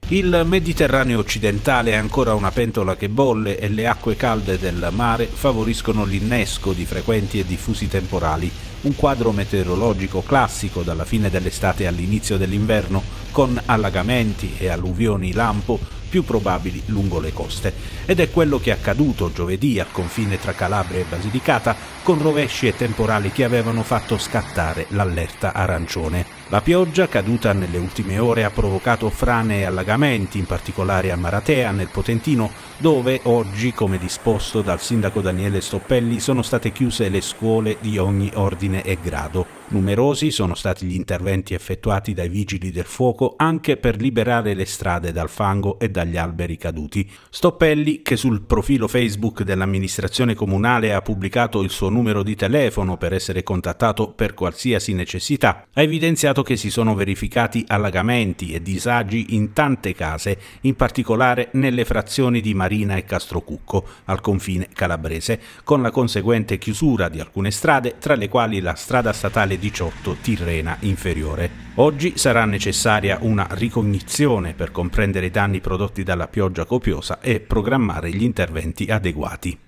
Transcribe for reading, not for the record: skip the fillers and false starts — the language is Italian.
Il Mediterraneo occidentale è ancora una pentola che bolle e le acque calde del mare favoriscono l'innesco di frequenti e diffusi temporali, un quadro meteorologico classico dalla fine dell'estate all'inizio dell'inverno, con allagamenti e alluvioni lampo più probabili lungo le coste. Ed è quello che è accaduto giovedì al confine tra Calabria e Basilicata, con rovesci e temporali che avevano fatto scattare l'allerta arancione. La pioggia caduta nelle ultime ore ha provocato frane e allagamenti, in particolare a Maratea, nel Potentino, dove oggi, come disposto dal sindaco Daniele Stoppelli, sono state chiuse le scuole di ogni ordine e grado. Numerosi sono stati gli interventi effettuati dai vigili del fuoco anche per liberare le strade dal fango e dagli alberi caduti. Stoppelli, che sul profilo Facebook dell'amministrazione comunale ha pubblicato il suo numero di telefono per essere contattato per qualsiasi necessità, ha evidenziato che si sono verificati allagamenti e disagi in tante case, in particolare nelle frazioni di Marina e Castrocucco, al confine calabrese, con la conseguente chiusura di alcune strade, tra le quali la strada statale 18 Tirrena Inferiore. Oggi sarà necessaria una ricognizione per comprendere i danni prodotti dalla pioggia copiosa e programmare gli interventi adeguati.